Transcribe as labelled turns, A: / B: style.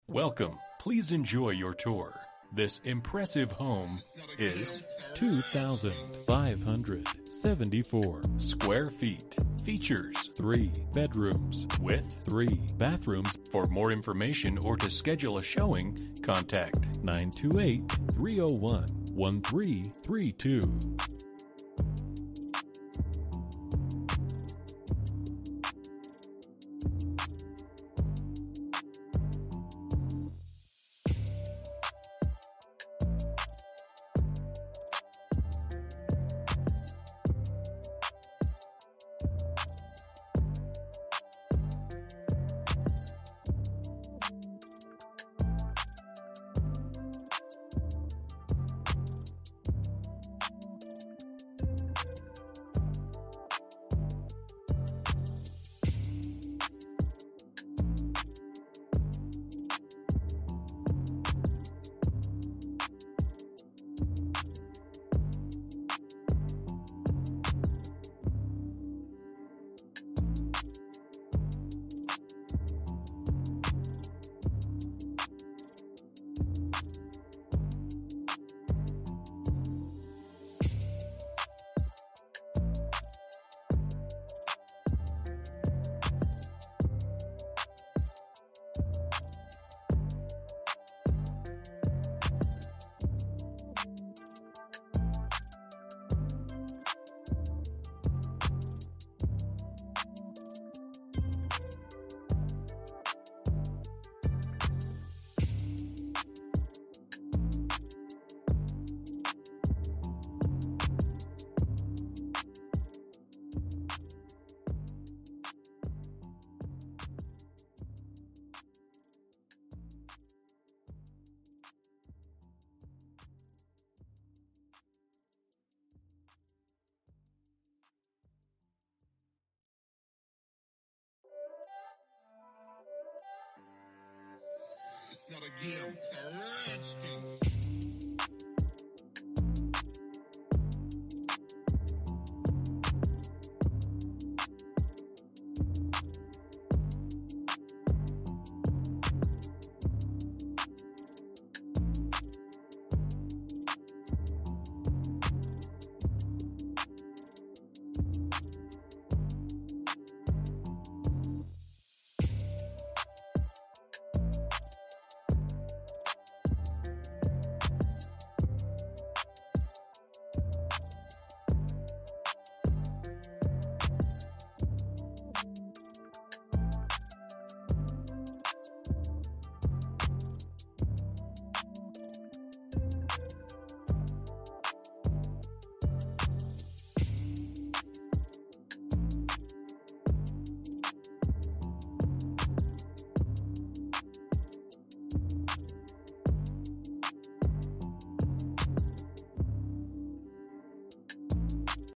A: Welcome. Please enjoy your tour. This impressive home is 2,574 square feet. Features 3 bedrooms with 3 bathrooms. For more information or to schedule a showing, contact 928-301-1332.
B: It's not a game, it's a rich thing.